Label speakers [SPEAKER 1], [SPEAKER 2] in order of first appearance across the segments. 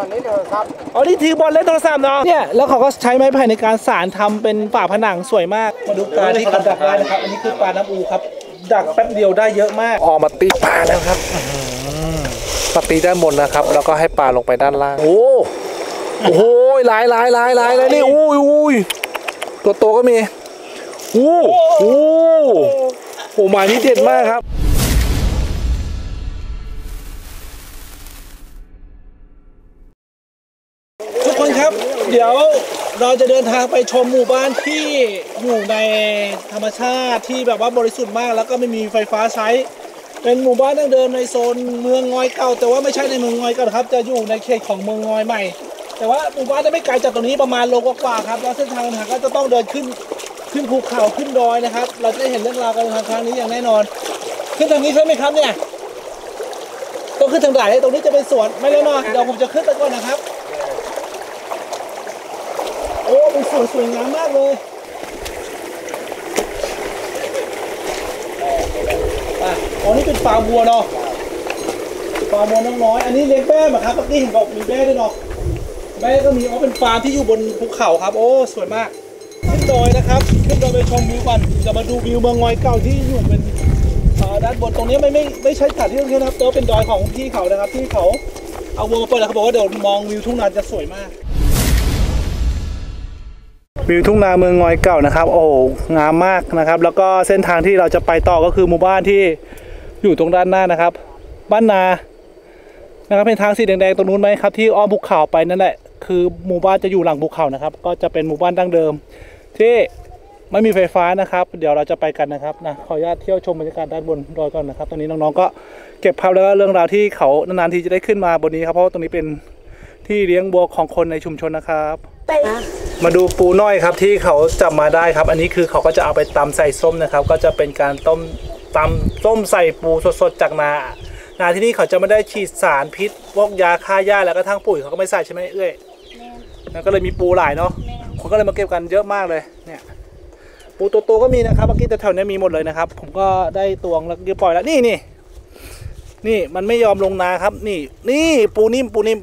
[SPEAKER 1] เล่นโทรศัพท์
[SPEAKER 2] อ๋อนี่ถือบอลเล่นโทรศัพท์เนาะเนี่ยแล้วเขาก็ใช้ไม้ไผ่ในการสานทำเป็นฝาผนังสวยมากมาดูปลาที่เขาดักได้นะครับอันนี้คือปลาน้ำอูครับดักแป๊บเดียวได้เยอะมากออกมาตีปลาแล้วครับมาตีด้านบนนะครับแล้วก็ให้ปลาลงไปด้านล่างโอ้โหหลายเลยนี่อุ้ยตัวโตก็มีโอ้หมายนี้เด็ดมากครับทุกคนครับเดี๋ยวเราจะเดินทางไปชมหมู่บ้านที่อยู่ในธรรมชาติที่แบบว่าบริสุทธิ์มากแล้วก็ไม่มีไฟฟ้าใช้เป็นหมู่บ้านดั้งเดิมในโซนเมืองงอยเก่าแต่ว่าไม่ใช่ในเมืองงอยเก่าครับจะอยู่ในเขตของเมืองงอยใหม่แต่ว่าหมู่บ้านจะไม่ไกลจากตรงนี้ประมาณโลกว่าครับแล้วเส้นทางก็จะต้องเดินขึ้นภูเขาขึ้นดอยนะครับเราจะได้เห็นเรื่องราวการเดินทางครั้งนี้อย่างแน่นอนขึ้นทางนี้ใช่ไหมครับเนี่ยต้องขึ้นทางไหนตรงนี้จะเป็นสวนไม่แล้วเนาะเดี๋ยวผมจะขึ้นไปก่อนนะครับโอ้เป็นสวยงามมากเลยอ๋อนี่เป็นฟาร์มวัวเนาะฟาร์มวัวน้อยๆอันนี้เลี้ยงแม่มาครับเมื่อกี้เห็นบอกมีแม่ด้วยเนาะแม่ก็มีเป็นฟาร์มที่อยู่บนภูเขาครับโอ้สวยมากขึ้นดอยนะครับขึ้นดอยไปชมวิวกันจะมาดูวิวเมืองงอยเก่าที่อยู่เป็นด้านบนตรงนี้ไม่ใช่สถานที่ท่องเที่ยวนะครับแต่เป็นดอยของพี่เขานะครับที่เขาเอาวัวมาเปิดแล้วเขาบอกว่าเดี๋ยวมองวิวทุ่งนาจะสวยมากวิวทุ่งนาเมืองงอยเก่านะครับโอ้งามมากนะครับแล้วก็เส้นทางที่เราจะไปต่อก็คือหมู่บ้านที่อยู่ตรงด้านหน้านะครับบ้านนานะครับเป็นทางสีแดงๆตรงนู้นไหมครับที่อ้อมภูเขาไปนั่นแหละคือหมู่บ้านจะอยู่หลังภูเขานะครับก็จะเป็นหมู่บ้านดั้งเดิมที่ไม่มีไฟฟ้านะครับเดี๋ยวเราจะไปกันนะครับนะขออนุญาตเที่ยวชมบรรยากาศด้านบนดอยก่อนนะครับตอนนี้น้องๆก็เก็บภาพแล้วก็เรื่องราวที่เขานานๆทีจะได้ขึ้นมาบนนี้ครับเพราะตรงนี้เป็นที่เลี้ยงวัวของคนในชุมชนนะครับมาดูปูน้อยครับที่เขาจับมาได้ครับอันนี้คือเขาก็จะเอาไปตำใส่ส้มนะครับก็จะเป็นการตำส้มใส่ปูสดๆจากนาที่นี่เขาจะไม่ได้ฉีดสารพิษพวกยาฆ่าหญ้าแล้วก็ทั้งปุ๋ยเขาก็ไม่ใส่ใช่ไหมเอ้ยแล้วก็เลยมีปูหลายเนาะคนก็เลยมาเก็บกันเยอะมากเลยเนี่ยปูตัวโตก็มีนะครับเมื่อกี้แต่แถวนี้มีหมดเลยนะครับผมก็ได้ตวงแล้วก็ปล่อยแล้วนี่มันไม่ยอมลงนาครับนี่ปูนิ่ม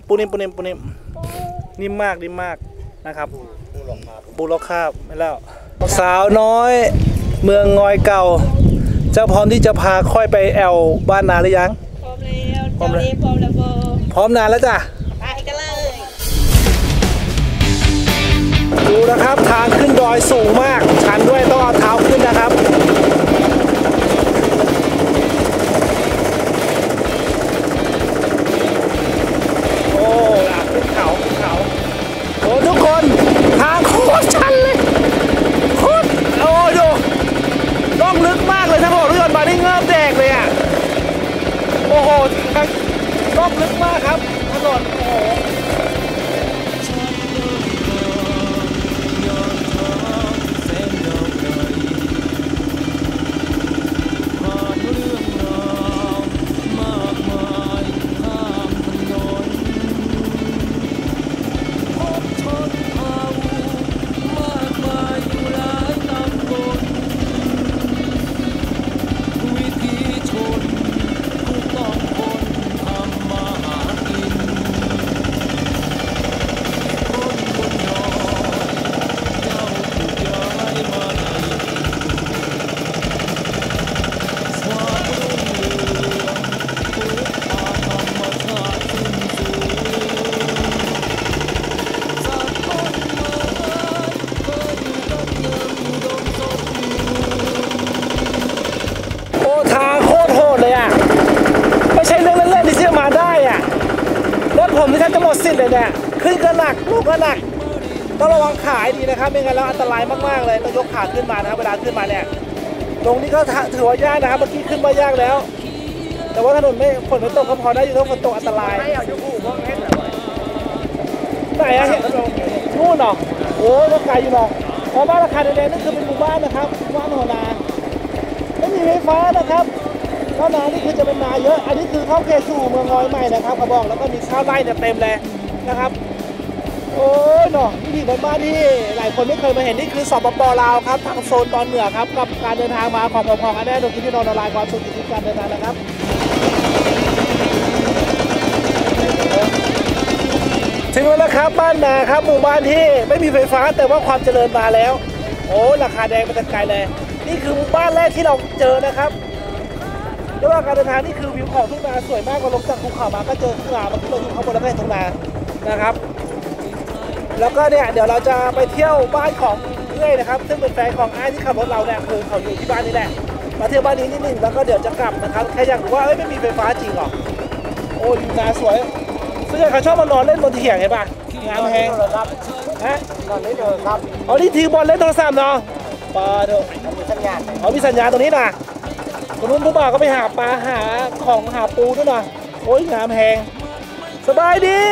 [SPEAKER 2] นิ่มมากนะครับปูล็อกคาบไม่แล้วสาวน้อยเมืองงอยเก่าเจ้าพร้อมที่จะพาค่อยไปแอลบ้านนาหรือยังพร้อมแล้วพร้อมนานแล้วจ้ะไปกันเลยดูนะครับทางขึ้นดอยสูงมากชันด้วยต้องเอาเท้าขึ้นนะครับโอ้ขึ้นเขาโอ้ทุกคนทางโคตรชันเลยโคตรโอ้ดูต้องลึกมากเลยถ้าบอกรถยนต์มานี่เงือบแดกเลยอ่ะโอ้โหต้องลึกมากครับถนนโอ้โหผมที่ท่านจะหมดสิทธิ์เลยเนี่ยขึ้นก็หนักลงก็หนักต้องระวังขาดีนะครับไม่งั้นแล้วอันตรายมากๆเลยต้องยกขาขึ้นมานะครับเวลาขึ้นมาเนี่ยตรงนี้ก็ถือว่ายากนะครับเมื่อกี้ขึ้นมายากแล้วแต่ว่าถนนฝนไม่ตกก็พอได้อยู่ถ้าฝนตกอันตรายไหนอะนู่นเนาะโอ้ก็ไกลอยู่เนาะเพราะบ้านราคาแดงๆนั่นคือเป็นหมู่บ้านนะครับหมู่บ้านหัวนาไม่มีไฟฟ้านะครับข้าวนานี่คือจะเป็นนาเยอะอันนี้คือเข้าเขตสู่เมืองงอยใหม่นะครับกระบอกแล้วก็มีข้าวไร่เนี่ยเต็มเลยนะครับโอ้ยเนาะวิถีบ้านที่หลายคนไม่เคยมาเห็นนี่คือสปป.ลาวครับทางโซนตอนเหนือครับกับการเดินทางมาของอันนี้ดูที่นอนออนไลน์ความสุขที่การเดินทางนะครับครับบ้านนาครับหมู่บ้านที่ไม่มีไฟฟ้าแต่ว่าความเจริญมาแล้วโอ้ราคาแดงเป็นตะไคร้เลยนี่คือหมู่บ้านแรกที่เราเจอนะครับระหว่างการเดินทางนี่คือวิวของทุ่งนาสวยมากพอลงจากภูเขามาก็เจอทุ่งนาบางทีเราอยู่ข้างบนแล้วก็เห็นทุ่งนานะครับแล้วก็เนี่ยเดี๋ยวเราจะไปเที่ยวบ้านของเอ้ยนะครับซึ่งเป็นแฟนของไอ้ที่ขับรถเราเนี่ยคือเขาอยู่ที่บ้านนี่แหละมาเที่ยวบ้านนี้นิดนึงแล้วก็เดี๋ยวจะกลับนะครับแค่อยากรู้ว่าไม่มีไฟฟ้าจริงหรอโอ้ยนาสวยซึ่งเขาชอบมานอนเล่นบนเถียงเห็นป่ะงามแหง
[SPEAKER 1] ครับ
[SPEAKER 2] ฮะ
[SPEAKER 1] นอนเล่นเลยครับ
[SPEAKER 2] อ๋อนี่ทีบอลเล่นโทรศัพท์เนาะปลาเถอะ
[SPEAKER 1] มีสัญญาณ
[SPEAKER 2] อ๋อมีสัญญาณตรงนี้นะตรงนู้นผู้บ่าวก็ไปหาปลาหาของหาปูด้วยนะโอ้ยงามแหงสบายดี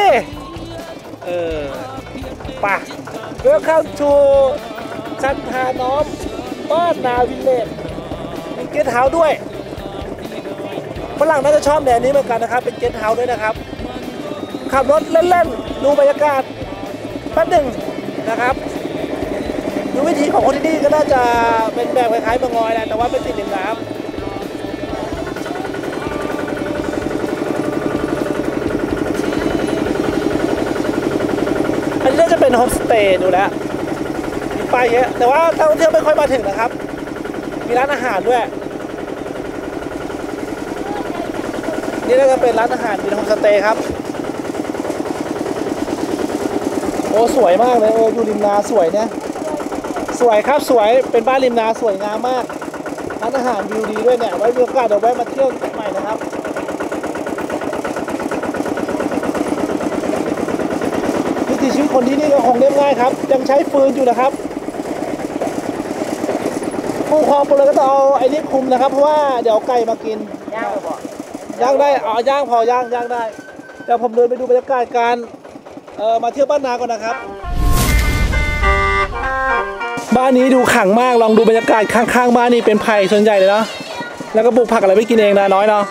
[SPEAKER 2] ป่ะเรือเข้าชูชันทาน้อมบ้านนาวิลเลจมีเกสต์เฮาส์ด้วยฝรั่งน่าจะชอบแนวนี้เหมือนกันนะครับเป็นเกสต์เฮาส์ด้วยนะครับขับรถเล่นๆดูบรรยากาศแป๊บหนึ่งนะครับดูวิธีของคนที่นี่ก็น่าจะเป็นแบบคล้ายๆเมืองลอยแหละแต่ว่าเป็นติดริมน้ำอันนี้จะเป็นโฮมสเตย์ดูแล้วมีป้ายเยอะแต่ว่านักท่องเที่ยวไม่ค่อยมาถึงนะครับมีร้านอาหารด้วยนี่น่าจะเป็นร้านอาหารเป็นโฮมสเตย์ครับโอ้สวยมากเลยอยู่ริมนาสวยเนี่ยสวยครับสวยเป็นบ้านริมนาสวยงามมากร้านอาหารวิวดีด้วยเนี่ยไว้มีโอกาสเดี๋ยวแวะมาเที่ยวใหม่นะครับวิถีชีวิตคนที่นี่ก็คงเรียบง่ายครับยังใช้ฟืนอยู่นะครับผู้ครองเลยก็ต้องเอาไอ้นี่คุมนะครับเพราะว่าเดี๋ยวไก่มากิน
[SPEAKER 1] ย่างเลยบ่
[SPEAKER 2] ย่างได้ย่างพอย่างได้เดี๋ยวผมเดินไปดูบรรยากาศการมาเที่ยวบ้านนาก่อนนะครับบ้านนี้ดูขลังมากลองดูบรรยากาศข้างๆบ้านนี่เป็นไผ่ส่วนใหญ่เลยเนาะแล้วก็ปลูกผักอะไรไม่กินเองนะน้อยเนาะ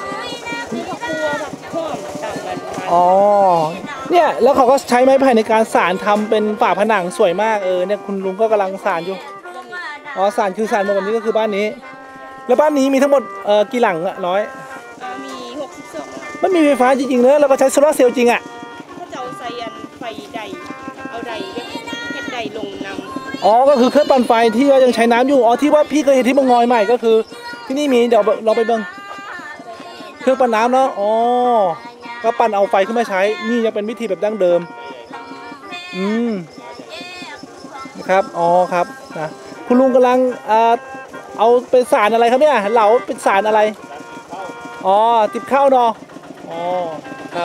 [SPEAKER 2] อ๋อเนี่ยแล้วเขาก็ใช้ไม้ไผ่ในการสานทำเป็นฝาผนังสวยมากเนี่ยคุณลุงก็กำลังสานอยู่อ๋อสานคือสานแบบนี้ก็คือบ้านนี้แล้วบ้านนี้มีทั้งหมดกี่หลังอะน้อย
[SPEAKER 3] มี62
[SPEAKER 2] มันมีไฟฟ้าจริงๆเนอะแล้วก็ใช้โซลาร์เซลล์จริงอะ
[SPEAKER 3] ถ้าจะเอาใส่ไฟใดเอาใดเฮ็ดใดลงน้ำ
[SPEAKER 2] อ๋อก็คือเครื่องปั่นไฟที่ว่ายังใช้น้ำอยู่อ๋อที่ว่าพี่เคยเห็นที่เมืองงอยใหม่ก็คือที่นี่มีเดี๋ยวเราไปเบิ่งเครื่องปั่นน้ำเนาะอ๋อก็ปั่นเอาไฟขึ้นมาใช้นี่ยังเป็นวิธีแบบดั้งเดิมครับอ๋อครับนะคุณลุงกำลังเอาเป็นสารอะไรครับเนี่ยเหลาเป็นสารอะไรอ๋อติบข้าวเนาะอ๋อครับ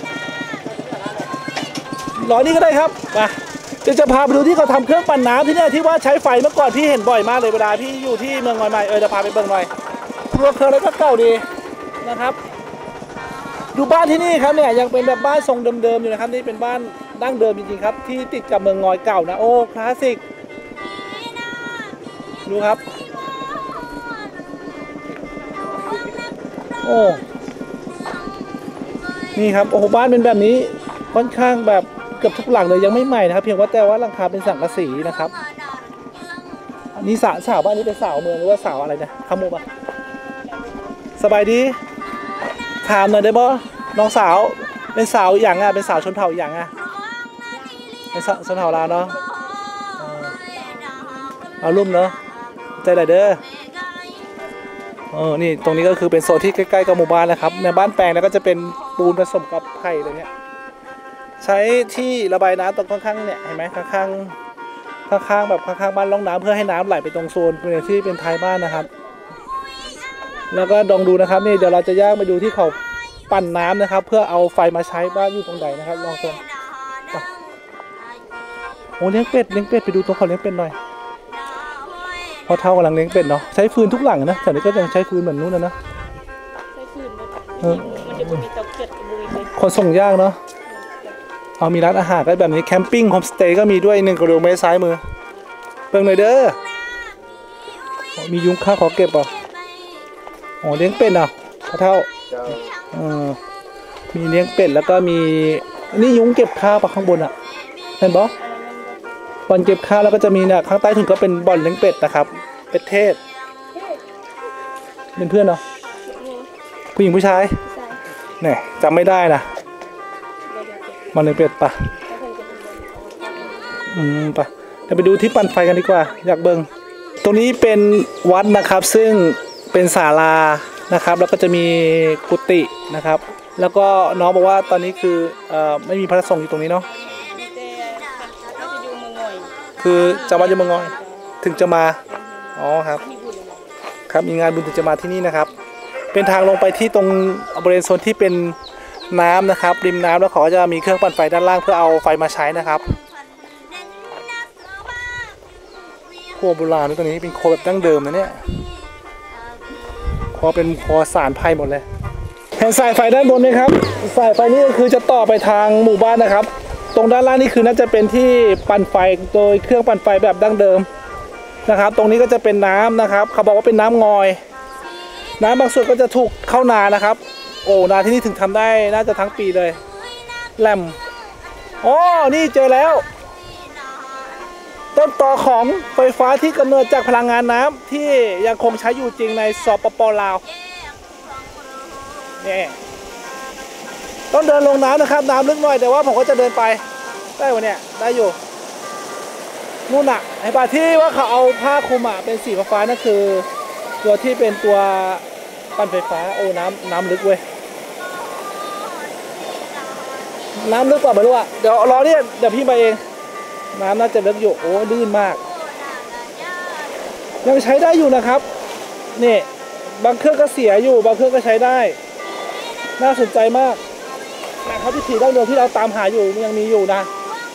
[SPEAKER 2] ร้อยนี่ก็ได้ครับมาจะพาไปดูที่เขาทำเครื่องปั่นน้ำที่เนี่ยที่ว่าใช้ไฟเมื่อก่อนพี่เห็นบ่อยมากเลยเวลาพี่อยู่ที่เมืองงอยใหม่จะพาไปเบิ่งหน่อยตัวเครื่องแล้วก็เก่าดีนะครับดูบ้านที่นี่ครับเนี่ยยังเป็นแบบบ้านทรงเดิมๆอยู่นะครับนี่เป็นบ้านดั้งเดิมจริงๆครับที่ติดกับเมืองงอยเก่านะโอ้คลาสสิกดูครับโอ้นี่ครับโอ้โหบ้านเป็นแบบนี้ค่อนข้างแบบเกือบทุกหลังเลยยังไม่ใหม่นะครับเพียงว่าแต่ว่าหลังคาเป็นสังกะสีนะครับอันนี้สาวบ้านนี้เป็นสาวเมืองหรือว่าสาวอะไรนะขโมยปะสบายดีถามหน่อยได้บ่น้องสาวเป็นสาวอย่างอ่ะเป็นสาวชนเผ่าอย่างอ่ะเป็นชนเผ่าลาวเนาะเอาลุ่มเนาะใจไหลเด้อนี่ตรงนี้ก็คือเป็นโซนที่ใกล้ๆกับหมู่บ้านนะครับในบ้านแปลงแล้วก็จะเป็นปูนผสมกับไผ่อะไรเงี้ยใช้ที่ระบายน้ำตรงข้างๆเนี่ยเห็นไหมข้างแบบข้างๆบ้านร่องน้ำเพื่อให้น้ำไหลไปตรงโซนที่เป็นท้ายบ้านนะครับแล้วก็ลองดูนะครับนี่เดี๋ยวเราจะย่างไปดูที่เขาปั่นน้ำนะครับเพื่อเอาไฟมาใช้บ้านอยู่ตรงไหนนะครับลองชมโอ้เลี้ยงเป็ดไปดูตรงเขาเลี้ยงเป็ดหน่อยพอเท่ากำลังเลี้ยงเป็ดเนาะใช้ฟืนทุกหลังนะแต่นี่ก็ยังใช้ฟืนเหมือนนู้นนะ
[SPEAKER 3] ใช้ฟืนมันจะมีเตาเกียร์
[SPEAKER 2] คนส่งย่างเนาะเอามีร้านอาหารก็แบบนี้แคมปิ้งโฮมสเตย์ก็มีด้วย1 กิโลเมตรซ้ายมือเบิ่งหน่อยเด้อมียุ้งข้าวขอเก็บป่ะอ๋อเลี้ยงเป็ดอ่ะพอเท่ามีเลี้ยงเป็ดแล้วก็มีนี่ยุ้งเก็บข้าวป่ะข้างบนอ่ะเห็นบ่บ่อนเก็บข้าวแล้วก็จะมีเนี่ยข้างใต้ถุนก็เป็นบ่อนเลี้ยงเป็ดนะครับเป็ดเทศเป็นเพื่อนเนาะผู้หญิงผู้ชายเนี่ยจำไม่ได้นะบ่อนเลี้ยงเป็ดป่ะไปเดี๋ยวไปดูที่ปั่นไฟกันดีกว่าอยากเบิ่งตรงนี้เป็นวัดนะครับซึ่งเป็นศาลานะครับแล้วก็จะมีกุฏินะครับแล้วก็น้องบอกว่าตอนนี้คือไม่มีพระสงฆ์อยู่ตรงนี้เนาะ
[SPEAKER 3] แต่เราจะอยู่เมืองงอย
[SPEAKER 2] คือจำวัดอยู่เมืองงอยถึงจะมาอ๋อครับ
[SPEAKER 3] มีบุญเลย
[SPEAKER 2] ครับมีงานบุญถึงจะมาที่นี่นะครับเป็นทางลงไปที่ตรงบริเวณโซนที่เป็นน้ำนะครับริมน้ำแล้วเขาก็จะมีเครื่องปั่นไฟด้านล่างเพื่อเอาไฟมาใช้นะครับครัวโบราณนี่ตัวนี้เป็นครัวแบบดั้งเดิมนะเนี่ยครัวเป็นครัวสารไผ่หมดเลยเห็นสายไฟด้านบนไหมครับสายไฟนี้ก็คือจะต่อไปทางหมู่บ้านนะครับ ตรงด้านล่างนี่คือน่าจะเป็นที่ปั่นไฟโดยเครื่องปั่นไฟแบบดั้งเดิมนะครับ ตรงนี้ก็จะเป็นน้ำนะครับเขาบอกว่าเป็นน้ำงอยน้ำบางส่วนก็จะถูกเข้านานะครับ โอ้นาที่นี่ถึงทำได้น่าจะทั้งปีเลยแหลมอ๋อนี่เจอแล้วต้นตอของไฟฟ้าที่กำเนิดจากพลังงานน้ำที่ยังคงใช้อยู่จริงในสปป.ลาวนี่ต้องเดินลงน้ำนะครับน้ำลึกหน่อยแต่ว่าผมก็จะเดินไปได้วะเนี่ยได้อยู่นู่นอะไอ้ป่าที่ว่าเขาเอาผ้าคลุมอะเป็นสีฟ้านั่นคือตัวที่เป็นตัวปั่นไฟฟ้าโอ้น้ำลึกเว้ยน้ำลึกกว่าไม่รู้อะเดี๋ยวรอเนี่ยเดี๋ยวพี่ไปเองน้ำน่าจะลึกอยู่โอ้ลื่นมากยังใช้ได้อยู่นะครับนี่บางเครื่องก็เสียอยู่บางเครื่องก็ใช้ได้น่าสนใจมากนะครับวิถีดั้งเดิมที่เราตามหาอยู่ยังมีอยู่นะ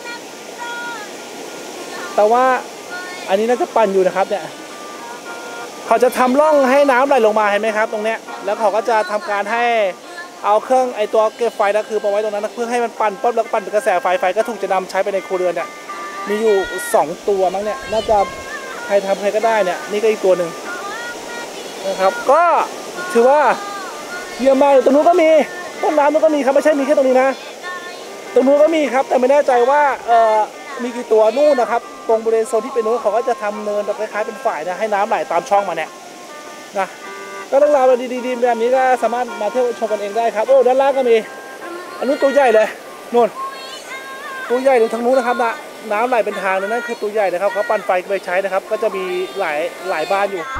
[SPEAKER 2] แต่ว่าอันนี้น่าจะปั่นอยู่นะครับเนี่ยเขาจะทำร่องให้น้ำไหลลงมาเห็นไหมครับตรงเนี้ยแล้วเขาก็จะทำการให้เอาเครื่องไอตัวเก็บไฟนะคือมาไว้ตรงนั้นเพื่อให้มันปั่นปุ๊บแล้วปั่นเป็นกระแสไฟก็ถูกจะนำใช้ไปในครัวเรือนเนี่ยมีอยู่2ตัวมั้งเนี่ยน่าจะใครทำใครก็ได้เนี่ยนี่ก็อีกตัวหนึ่งนะครับก็ถือว่าเยี่ยมมากตรงนู้นก็มีต้นน้ำนู้นก็มีครับไม่ใช่มีแค่ตรงนี้นะตรงนู้นก็มีครับแต่ไม่แน่ใจว่ามีกี่ตัวนู่นนะครับตรงบริเวณโซนที่เป็นนู้นเขาก็จะทำเนินแบบคล้ายๆเป็นฝ่ายนะให้น้ำไหลตามช่องมาเนี่ยนะก็ต้องราวดีๆแบบนี้ก็สามารถมาเที่ยวชมกันเองได้ครับโอ้ด้านล่างก็มีอันนู้นตัวใหญ่เลยนู่นตัวใหญ่อยู่ทางนู้นนะครับนะน้ำไหลเป็นทางนั่นคือตัวใหญ่นะครับเขาปั่นไฟไปใช้นะครับก็จะมีหลายบ้านอยู่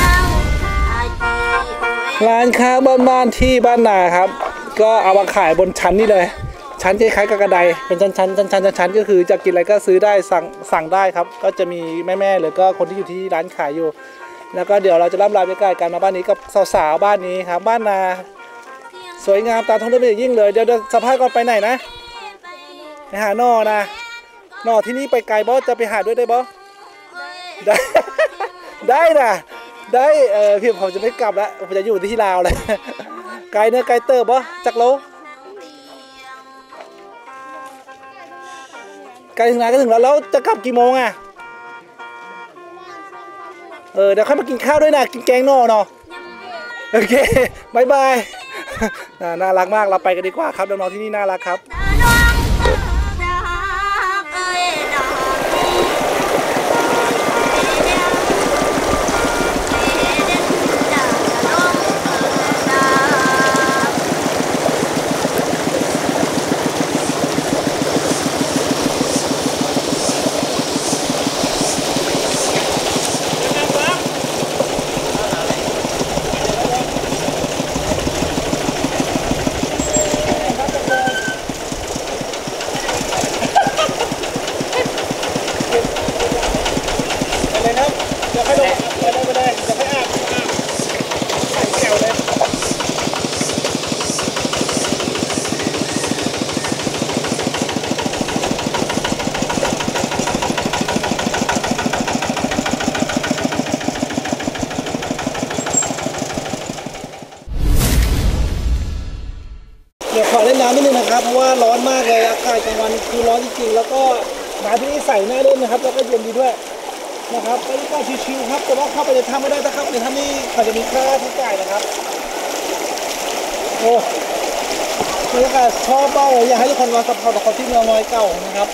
[SPEAKER 2] ร้านค้าบ้านๆที่บ้านนาครับก็เอามาขายบนชั้นนี่เลยชั้นคล้ายๆกับกระไดเป็นชั้นก็คือจะกินอะไรก็ซื้อได้สั่งได้ครับก็จะมีแม่หรือก็คนที่อยู่ที่ร้านขายอยู่แล้วก็เดี๋ยวเราจะล่ำลาบรรยากาศกันมาบ้านนี้กับสาวๆบ้านนี้ครับบ้านนาสวยงามตามท้องเรื่องเป็นอย่างยิ่งเลยเดี๋ยวสภาพก่อนไปไหนนะไปหาหน่อนะหน่อที่นี่ไปไกลบอสจะไปหาด้วยได้บอสได้ ได้นะได้พี่ผมจะไม่กลับแล้วผมจะอยู่ที่ลาวเลยไกลเนื้อไกลเติบบอสจักโลไกลถึงไหนก็ถึงแล้วจะกลับกี่โมงอ่ะเดี๋ยวค่อยมากินข้าวด้วยนะกินแกงหน่อเนาะโอเคบายบายน่ารักมากเราไปกันดีกว่าครับน้องๆที่นี่น่ารักครับเดี๋ยวขอเล่นน้ำนิดนึงนะครับเพราะว่าร้อนมากเลยอากาศกลางวันคือร้อนจริงๆแล้วก็น้ำที่นี่ใส่น่าเล่นนะครับแล้วก็เย็นดีด้วยนะครับบรรยากาศชิวๆครับแต่ว่าเข้าไปในถ้ำไม่ได้ถ้าเข้าไปในถ้ำนี่เขาจะมีค่าใช้จ่ายนะครับโอ้บรรยากาศชอบมากเลยอยากให้ทุกคนมาสัมผัสกับที่เมืองน้อยเก่านะครับ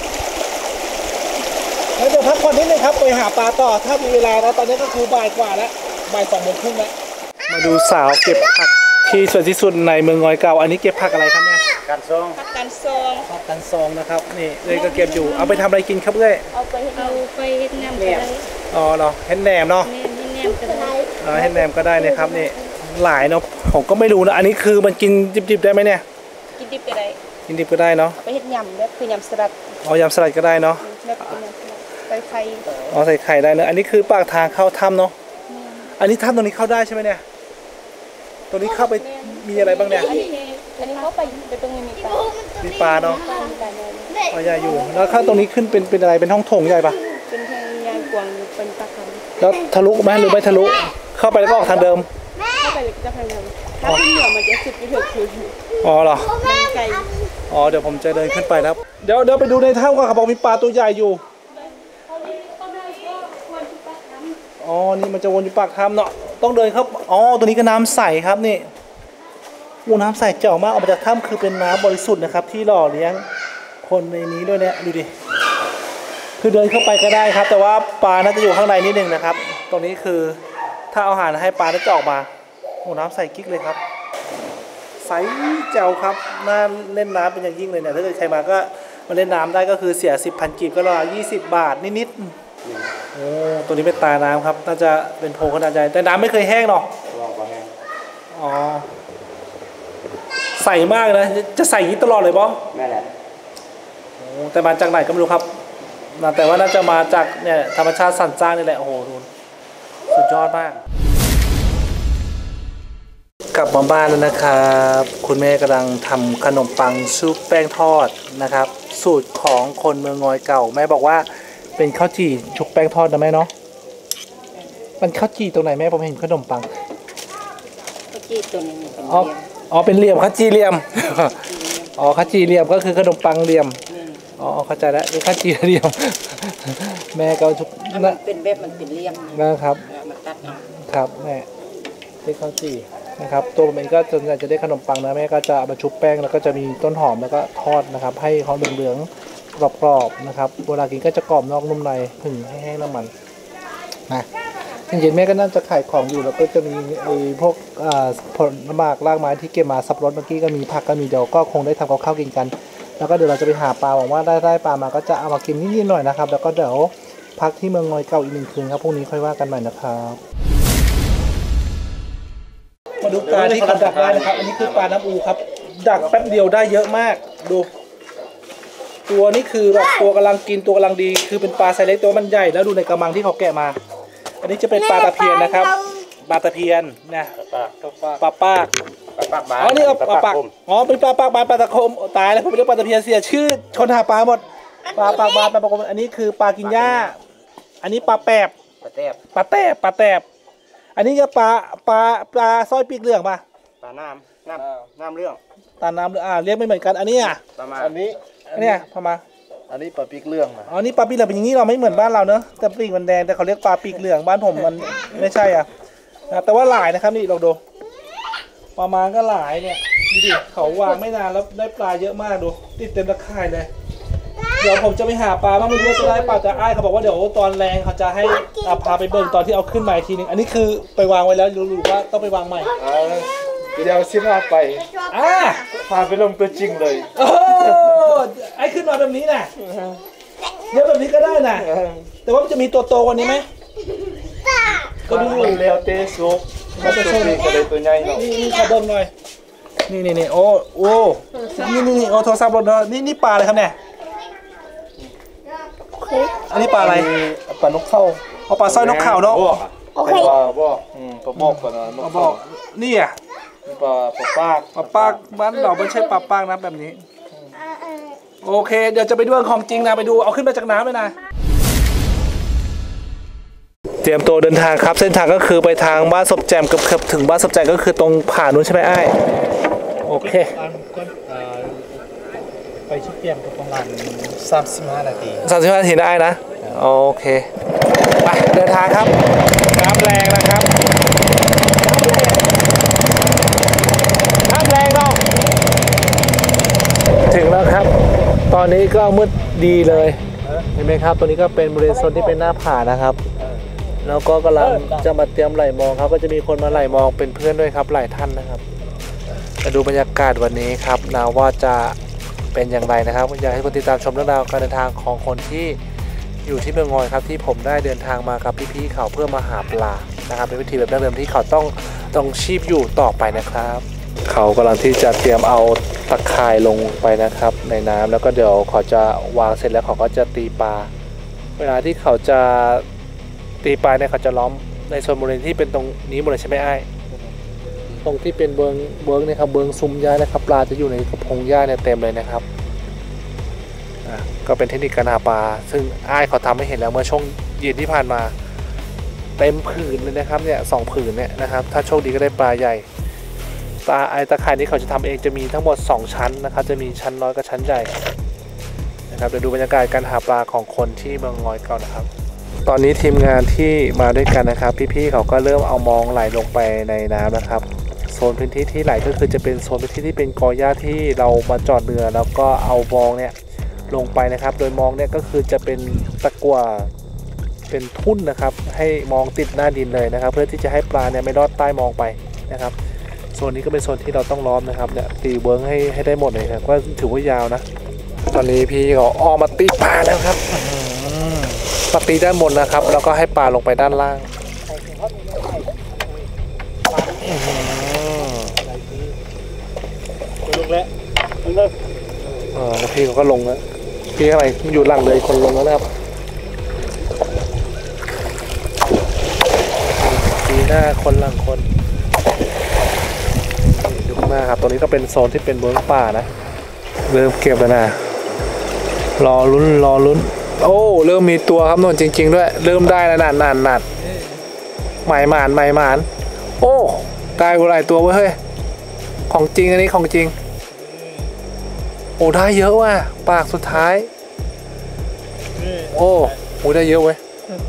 [SPEAKER 2] แล้วเดี๋ยวพักผ่อนนิดนึงครับไปหาปลาต่อถ้ามีเวลาแล้วตอนนี้ก็คือบ่ายกว่าแล้วบ่าย2 โมงครึ่งแล้วมาดูสาวเก็บผักที่สวยที่สุดในเมืองน้อยเก่าอันนี้เก็บผักอะไรครับเนี่ย
[SPEAKER 1] การซอง
[SPEAKER 3] ผักกันซอง
[SPEAKER 2] ผักกันซองนะครับนี่เลยก็เก็บอยู่เอาไปทำอะไรกินครับเอ้ย
[SPEAKER 3] เอาไปเฮ็ดแหนมก็ได้
[SPEAKER 2] อ๋อเหรอเห็ดแหนมเนาะ
[SPEAKER 3] แหนมก็ได้
[SPEAKER 2] เห็ดแหนมก็ได้นะครับนี่หลายเนาะผมก็ไม่รู้นะอันนี้คือมันกินดิบๆได้ไหมเนี่ย
[SPEAKER 3] กินดิบก็ได้
[SPEAKER 2] กินดิบก็ได้เนาะ
[SPEAKER 3] เอาไปเฮ็ดยำแบบคือยำสลัด
[SPEAKER 2] อ๋อยำสลัดก็ได้เนาะ
[SPEAKER 3] แบบเป็นยำสลัดใส่ไข่
[SPEAKER 2] อ๋อใส่ไข่ได้เนอะอันนี้คือปากทางเข้าถ้ำเนาะอันนี้ถ้ำตรงนี้เข้าได้ใช่ไหมเนี่ยตรงนี้เข้าไปมีอะไรบ้างเนี่ย
[SPEAKER 3] อันนี้เขาไปตรงนี้มีปลา
[SPEAKER 2] มีปลาเนาะ
[SPEAKER 3] ปลาใหญ่
[SPEAKER 2] ปลาใหญ่อยู่แล้วข้างตรงนี้ขึ้นเป็นอะไรเป็นห้องโถงใหญ่ปะ
[SPEAKER 3] เป็นทางยางกวางอยู่เป็นปลาคำ
[SPEAKER 2] แล้วทะลุไหมหรือไม่ทะลุเข้าไปแล้วก็ออกทางเดิม
[SPEAKER 3] เข้าไปเลยจะพยายามถ้าขึ้นเหนือมันจะสุดไปถึงคือ
[SPEAKER 2] อ๋อเหรอ
[SPEAKER 3] มันไกล
[SPEAKER 2] อ๋อเดี๋ยวผมจะเดินขึ้นไปนะครับเดี๋ยวไปดูในถ้ำก่อนครับบอกมีปลาตัวใหญ่อยู่อ๋อนี่มันจะวนอยู่ปากถ้ำเนาะต้องเดินครับอ๋อตัวนี้ก็น้ำใสครับนี่โอ้น้ำใสเจ๋อมากออกมาจากถ้ำคือเป็นน้ำบริสุทธิ์นะครับที่หล่อเลี้ยงคนในนี้ด้วยเนี่ยดูดิคือเดินเข้าไปก็ได้ครับ แต่ว่าปลาน่าจะอยู่ข้างในนิดนึงนะครับ ตรงนี้คือถ้าเอาอาหารให้ปลาน่าจะออกมาโอ้น้ำใสกิ๊กเลยครับใสแจ๋วครับน่าเล่นน้ำเป็นอย่างยิ่งเลยเนี่ยถ้าเกิดใครมาก็มาเล่นน้ำได้ก็คือเสีย10,000 กีบก็รอ20 บาทนิดๆโอ้ตัวนี้เป็นตาน้ำครับน่าจะเป็นโพรงขนาดใหญ่แต่น้ำไม่เคยแห้งหรอกอ๋อใสมากนะจะใสอย่างนี้ตลอดเลยบอส
[SPEAKER 1] แม่แหละ
[SPEAKER 2] โอ้แต่มาจากไหนก็ไม่รู้ครับแต่ว่าน่าจะมาจากเนี่ยธรรมชาติสรรสร้างนี่แหละโอ้โหดูสุดยอดมากกลับมาบ้านแล้วนะครับคุณแม่กำลังทำขนมปังชุบแป้งทอดนะครับสูตรของคนเมืองงอยเก่าแม่บอกว่าเป็นข้าวจี่ชุบแป้งทอดนะแม่เนาะมันข้าวจี่ตรงไหนแม่ผมเห็นขนมปัง
[SPEAKER 3] เมื่อกี้ตัวนี้มันเป็น
[SPEAKER 2] อ๋อ
[SPEAKER 3] เรียม
[SPEAKER 2] อ๋อเป็นเหลี่ยมข้าวจี่เหลี่ยมอ๋อข้าวจี่เหลี่ยมก็คือขนมปังเหลี่ยมอ๋อเข้าใจแล้วเป็นข้าวจี่เหลี่ยมแม่ก็ชุบ
[SPEAKER 3] มันเป็นแบบมันเป็นเรียม
[SPEAKER 2] นะครับ
[SPEAKER 3] มันตัดเอา
[SPEAKER 2] ครับแม่เป็นข้าวจี่นะครับตัวผมเองก็ส่วนใหญ่จะได้ขนมปังนะแม่ก็จะมาชุบแป้งแล้วก็จะมีต้นหอมแล้วก็ทอดนะครับให้เขาเหลืองๆกรอบๆนะครับเวลากินก็จะกรอบนอกนุ่มในผึ่งให้แห้งน้ำมันนะจริงๆแม่ก็น่าจะขายของอยู่แล้วก็จะมีไอ้พวกผลไม้รากไม้ที่เก็บมาสับปะรดเมื่อกี้ก็มีผักก็มีเดี๋ยวก็คงได้ทำกับข้าวกินกัน แล้วก็เดี๋ยวเราจะไปหาปลาหวังว่าได้ปลามาก็จะเอามากินนิดๆหน่อยนะครับแล้วก็เดี๋ยวพักที่เมืองงอยเก่าอีก1 คืนครับพรุ่งนี้ค่อยว่ากันใหม่นะครับมาดูปลาที่เขาดักได้นะครับอันนี้คือปลาน้ำอูครับดักแป๊บเดียวได้เยอะมากดูตัวนี้คือแบบตัวกำลังกินตัวกำลังดีคือเป็นปลาไซส์เล็กตัวมันใหญ่แล้วดูในกระมังที่เขาแกะมาอันนี้จะเป็นปลาตะเพียนนะครับปลาตะเพียนนะปลาปากอ๋อนี่ปลาปากอ๋อเป็นปลาปากบานปลาตะคมตายแล้วผมเรียกปลาตะเพียนเสียชื่อคนหาปลาหมดปลาปากบานปลาตะคมอันนี้คือปลากินหญ้าอันนี้ปลาแปบปลาแตบอันนี้ก็ปลาสร้อยปีกเหลืองป่ะ
[SPEAKER 1] ปลาน้ำเรื่อง
[SPEAKER 2] ตาน้ำเรียกไม่เหมือนกันอันนี้อ่ะ
[SPEAKER 1] ประมาณ
[SPEAKER 2] อันนี้พม่า
[SPEAKER 1] อันนี้ปลาปีกเรื่องนะ
[SPEAKER 2] อ๋อนี่ปลาปีกเหลืองเป็นอย่างนี้เราไม่เหมือนบ้านเราเนอะแต่ปีกมันแดงแต่เขาเรียกปลาปีกเหลืองบ้านผมมันไม่ใช่อ่ะนะแต่ว่าหลายนะครับนี่ลองดูประมาณก็หลายเนี่ยดูดิเขาวางไม่นานแล้วได้ปลาเยอะมากดูติดเต็มตะข่ายเลยเดี๋ยวผมจะไปหาปลาบ้างไม่รู้ว่าจะได้ปลาจะอ้ายเขาบอกว่าเดี๋ยวตอนแรงเขาจะให้พาไปเบิ่งตอนที่เอาขึ้นมาอีกทีนึงอันนี้คือไปวางไว้แล้วรู้ว่าต้องไปวางใหม่
[SPEAKER 1] เดี๋ยวซิมาไป พาไปลงตัวจริงเลย
[SPEAKER 2] โอ้ไอ้ขึ้นมาแบบนี้น่ะเยอะแบบนี้ก็ได้น่ะแต่ว่ามันจะมีตัวโตกว่านี้ไหมก็ดู
[SPEAKER 1] เร็วเตะซุกมาตัวนี้ก็เลยตัวใหญ่เนาะ
[SPEAKER 2] นี่ขอเบิ่งหน่อยนี่โอ้นี่โอ้โทรศัพท์รถนี่ปลาอะไรครับเนี่ยอันนี้ปลาอะไร
[SPEAKER 1] ปลานกเข้า
[SPEAKER 2] เอาปลาสร้อยนกเขาเนาะ
[SPEAKER 1] โอเคปลาบอกปลาบอกก่อนนะนก
[SPEAKER 2] เอาบ
[SPEAKER 1] เข้า
[SPEAKER 2] อกนี่อ่ะ
[SPEAKER 1] ปลาปาก
[SPEAKER 2] ปลาปากบ้านเราไม่ใช่ปลาปากนะแบบนี้โอเคเดี๋ยวจะไปดูของจริงนะไปดูเอาขึ้นมาจากน้ำเลยนะเตรียมตัวเดินทางครับเส้นทางก็คือไปทางบ้านศพแจมเกือบถึงบ้านศพแจมก็คือตรงผ่านนู้นใช่ไหมไอ้โอเคไปชิดเตรียมกับประมาณ35 นาทีได้นะโอเคไปเดินทางครับน้ำแรงนะครับน้ำแรงเนาะถึงแล้วครับตอนนี้ก็มืดดีเลยเห็นไหมครับตัวนี้ก็เป็นบริเวณโซนที่เป็นหน้าผานะครับแล้วก็กำลังจะมาเตรียมไหลมองครับก็จะมีคนมาไหลมองเป็นเพื่อนด้วยครับหลายท่านนะครับมาดูบรรยากาศวันนี้ครับนะว่าจะเป็นอย่างไรนะครับอยากให้คนติดตามชมเรื่องราวการเดินทางของคนที่อยู่ที่เมืองงอยครับที่ผมได้เดินทางมากับพี่ๆเขาเพื่อมาหาปลานะครับเป็นวิธีแบบดั้งเดิมที่เขาต้องชีพอยู่ต่อไปนะครับเขากำลังที่จะเตรียมเอาตะข่ายลงไปนะครับในน้ำแล้วก็เดี๋ยวเขาจะวางเสร็จแล้วเขาก็จะตีปลาเวลาที่เขาจะตีปลาเนี่ยเขาจะล้อมในโซนบริเวณที่เป็นตรงนี้หมดเลยใช่ไหมไอ้ตรงที่เป็นเบิงเนี่ยครับเบิงซุ้มหญ้านะครับปลาจะอยู่ในกระพงหญ้าเนี่ยเต็มเลยนะครับก็เป็นเทคนิคการหาปลาซึ่งอ้ายเขาทำให้เห็นแล้วเมื่อช่วงเย็นที่ผ่านมาเต็มผืนเลยนะครับเนี่ย2 ผืนเนี่ยนะครับถ้าโชคดีก็ได้ปลาใหญ่ตะข่ายนี้เขาจะทำเองจะมีทั้งหมด2 ชั้นนะครับจะมีชั้นน้อยกับชั้นใหญ่นะครับเดี๋ยวดูบรรยากาศการหาปลาของคนที่เมืองงอยเก่านะครับตอนนี้ทีมงานที่มาด้วยกันนะครับพี่ๆเขาก็เริ่มเอามองไหลลงไปในน้ำนะครับโซนพื้นที่ที่ไหลก็คือจะเป็นโซนพื้นที่ที่เป็นกอหญ้าที่เรามาจอดเรือแล้วก็เอามองเนี่ยลงไปนะครับโดยมองเนี่ยก็คือจะเป็นตะกั่วเป็นทุ่นนะครับให้มองติดหน้าดินเลยนะครับเพื่อที่จะให้ปลาเนี่ยไม่รอดใต้มองไปนะครับโซนนี้ก็เป็นโซนที่เราต้องล้อมนะครับเนี่ยตีเวิร์กให้ได้หมดเลยครับก็ถือว่ายาวนะตอนนี้พี่เขาออกมาตีปลาแล้วครับปตีด้านบนนะครับแล้วก็ให้ปลาลงไปด้านล่างลงแล้วแล้วพี่เขาก็ลงแล้วพี่ข้างในอยู่หลังเลยคนลงแล้วนะครับปีหน้าคนหลังคนดูข้างหน้าครับตรงนี้ก็เป็นโซนที่เป็นเวิร์กป่านะเริ่มเก็บแล้วนะรอลุ้นโอ้เริ่มมีตัวครับนนจริงๆด้วยเริ่มได้แล้วนานหมายหมานโอ้ได้หลายตัวเว้ยเฮ้ยของจริงอันนี้ของจริงโอ้ได้เยอะว่ะปากสุดท้ายโอ้โหได้เยอะเว้ย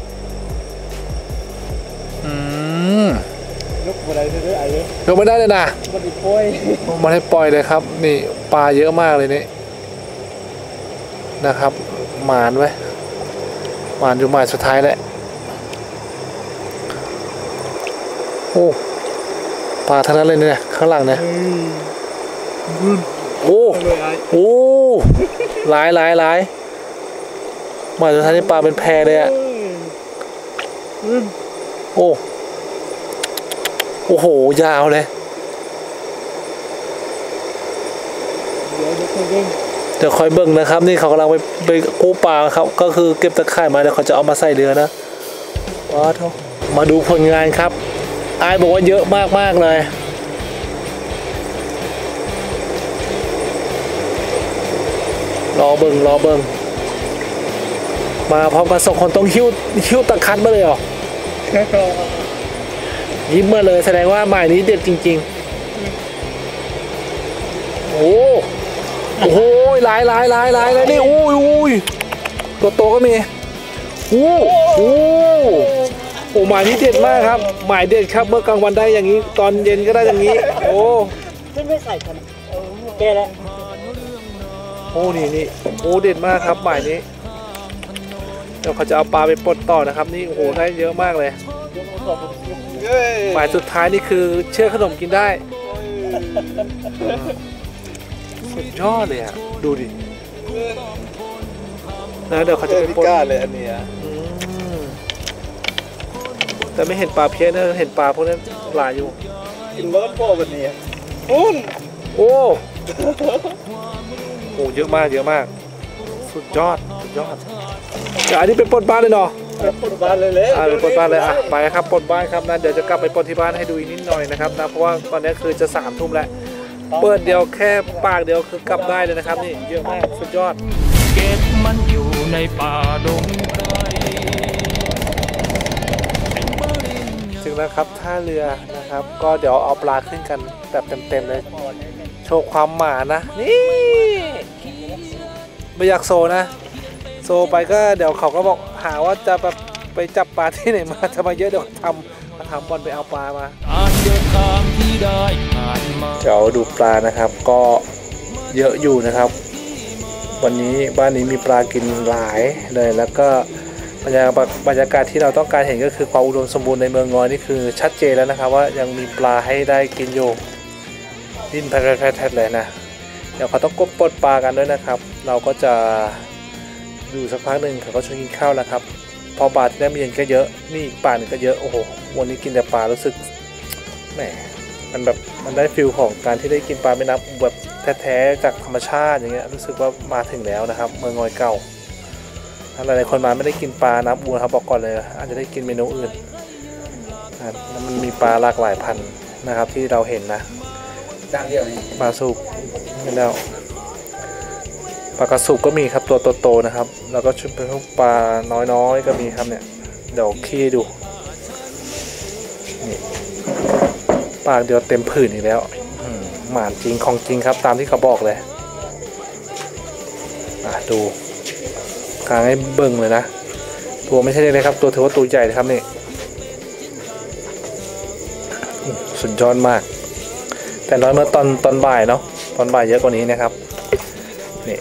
[SPEAKER 2] ยกไม่ได้เลยยกไม่ได้เลยนะมันให้ปล่อยเลยครับนี่ปลาเยอะมากเลยนี่นะครับหมานไว้หมานอยู่หมานสุดท้ายแหละโอ้ปลาทั้งนั้นเลยเนี่ยข้างหลังเนี่ยโอ้หลายหมานสุดท้ายนี่ปลาเป็นแพเลยอ่ะโอ้โหยาวเลยเดี๋ยวคอยเบิ่งนะครับนี่เขากำลังไปกู้ปลาครับก็คือเก็บตะข่ายมาเดี๋ยวเขาจะเอามาใส่เรือนะว้าวมาดูผลงานครับอายบอกว่าเยอะมากเลยรอเบิ่งมาพร้อมกัน2 คนต้องหิ้วตะคันมาเลยเหรอยิ้มมาเลยแสดงว่าหมายนี้เด็ดจริงๆโอ้โหหลายนี่อุ้ยตัวโตก็มีโอ้หมายนี้เด็ดมากครับหมายเด็ดครับเมื่อกลางวันได้อย่างนี้ตอนเย็นก็ได้อย่างนี้โอ้ไม่ใส่กันแกแล้วโอ้นี่โอ้เด็ดมากครับหมายนี้เดี๋ยวเขาจะเอาปลาไปปลดต่อนะครับนี่โอ้โหได้เยอะมากเลยหมายสุดท้ายนี่คือเชื่อขนมกินได้สุดยอดเลยอ่ะดูดินะเดี๋ยวเขาจะไปปลดเลยอันนี้แต่ไม่เห็นปลาเพี้ยนนะเห็นปลาพวกนั้นหลายอยู่กินเบิร์ดโป้แบบนี้โอ้เยอะมากสุดยอดเดี๋ยวอันนี้เป็นปลดบ้านเลยเนาะปลดบ้านเลยเป็นปลดบ้านเลยอ่ะไปครับปลดบ้านครับนะเดี๋ยวจะกลับไปปลดที่บ้านให้ดูอีกนิดหน่อยนะครับนะเพราะว่าตอนนี้คือจะ3 ทุ่มแล้วเปิดเดียวแค่ปากเดียวคือกลับได้เลยนะครับนี่เยอะมากสุดยอดเก็บมันอยู่ในป่าดงไพรถึงแล้วครับท่าเรือนะครับก็เดี๋ยวเอาปลาขึ้นกันแบบเต็มๆเลยโชว์ความหมานะนี่ไม่อยากโซนะโซไปก็เดี๋ยวเขาก็บอกหาว่าจะแบบไปจับปลาที่ไหนมาทำมาเยอะเดี๋ยวมาทำบอลไปเอาปลามาเดี๋ยวดูปลานะครับก็เยอะอยู่นะครับวันนี้บ้านนี้มีปลากินหลายเลยแล้วก็บรรยากาศที่เราต้องการเห็นก็คือความอุดมสมบูรณ์ในเมืองงอยนี่คือชัดเจนแล้วนะครับว่ายังมีปลาให้ได้กินอยู่ดิ้นแพดเลยนะเดี๋ยวเขาต้องกบปลดปลากันด้วยนะครับเราก็จะดูสักพักหนึ่งเขาก็ชวนกินข้าวแล้วครับพอปลาที่ได้มาเย็นก็เยอะนี่อีกปลาหนึ่งก็เยอะโอ้โหวันนี้กินแต่ปลารู้สึกแหมมันแบบมันได้ฟิลของการที่ได้กินปลาแม่น้ำแบบแท้ๆจากธรรมชาติอย่างเงี้ยรู้สึกว่ามาถึงแล้วนะครับเมืองงอยเก่าหลายๆคนมาไม่ได้กินปลาน้ำอูนะครับบอกก่อนเลยอาจจะได้กินเมนูอื่นแล้วมันมีปลาหลากหลายพันธุ์นะครับที่เราเห็นนะปลาสุกนี่แล้วปลากระสุกก็มีครับตัวโตๆนะครับแล้วก็ชุดเป็นพวกปลาน้อยๆก็มีครับเนี่ยเดี๋ยวขี้ดูนี่ปลาเดียวเต็มผืนอีกแล้วหมานจริงของจริงครับตามที่เขาบอกเลยดูกางให้เบิ่งเลยนะตัวไม่ใช่เลยครับตัวถือว่าตัวใหญ่เลยครับนี่สุดยอดมากแต่น้อยเมื่อตอนบ่ายเนาะตอนบ่ายเยอะกว่านี้นะครับนี่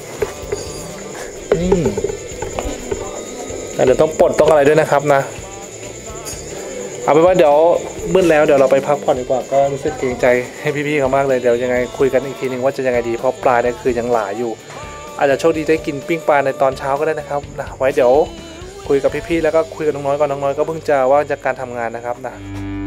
[SPEAKER 2] เดี๋ยวต้องปลดต้องอะไรด้วยนะครับนะเอาเป็นว่าเดี๋ยวมืดแล้วเดี๋ยวเราไปพักผ่อนดีกว่าก็รู้สึกเกรงใจให้พี่ๆเขามากเลยเดี๋ยวยังไงคุยกันอีกทีนึงว่าจะยังไงดีเพราะปลาเนี่ยคือยังหลายอยู่อาจจะโชคดีได้กินปิ้งปลาในตอนเช้าก็ได้นะครับไว้เดี๋ยวคุยกับพี่ๆแล้วก็คุยกับน้องน้อยก่อนน้องน้อยก็เพิ่งจะว่าจากการทำงานนะครับนะ